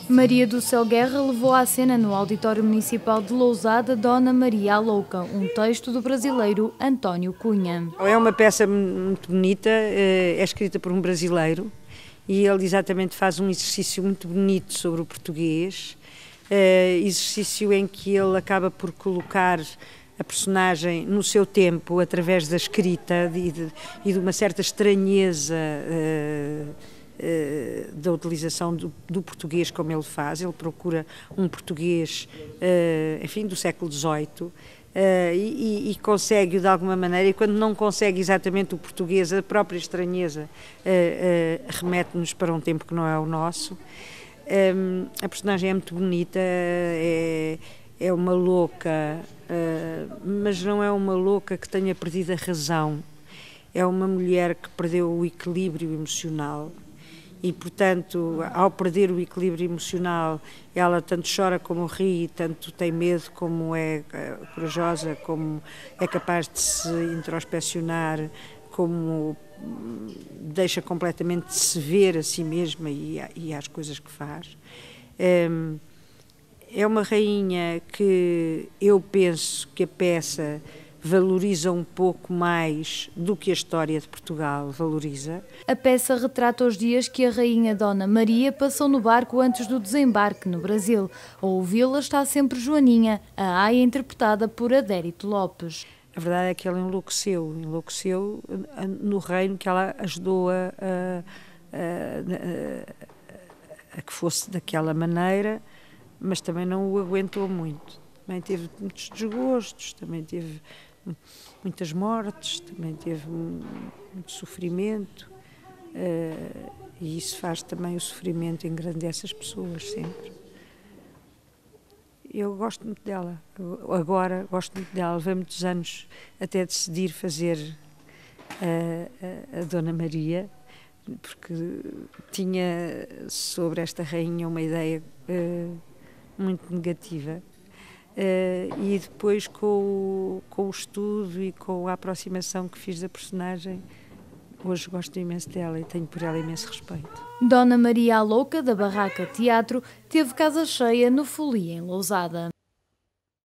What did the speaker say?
Maria do Céu Guerra levou à cena no Auditório Municipal de Lousada Dona Maria a Louca, um texto do brasileiro António Cunha. É uma peça muito bonita, é escrita por um brasileiro e ele exatamente faz um exercício muito bonito sobre o português, exercício em que ele acaba por colocar a personagem no seu tempo através da escrita e de uma certa estranheza da utilização do português como ele faz. Ele procura um português, enfim, do século XVIII e consegue de alguma maneira, e quando não consegue exatamente o português, a própria estranheza remete-nos para um tempo que não é o nosso. A personagem é muito bonita, é uma louca, mas não é uma louca que tenha perdido a razão. É uma mulher que perdeu o equilíbrio emocional e, portanto, ao perder o equilíbrio emocional, ela tanto chora como ri, tanto tem medo como é corajosa, como é capaz de se introspeccionar, como deixa completamente de se ver a si mesma e às coisas que faz. É uma rainha que eu penso que a peça valoriza um pouco mais do que a história de Portugal valoriza. A peça retrata os dias que a rainha Dona Maria passou no barco antes do desembarque no Brasil. A ouvi-la está sempre Joaninha, a aia interpretada por Adérito Lopes. A verdade é que ele enlouqueceu no reino que ela ajudou a que fosse daquela maneira, mas também não o aguentou muito. Também teve muitos desgostos, também teve muitas mortes, também teve muito sofrimento, e isso faz também o sofrimento, engrandece as pessoas sempre. Eu gosto muito dela, agora gosto muito dela, levei muitos anos até decidir fazer a Dona Maria, porque tinha sobre esta rainha uma ideia muito negativa. E depois com o estudo e com a aproximação que fiz da personagem, hoje gosto imenso dela e tenho por ela imenso respeito. Dona Maria a Louca, da Barraca Teatro, teve casa cheia no Folia, em Lousada.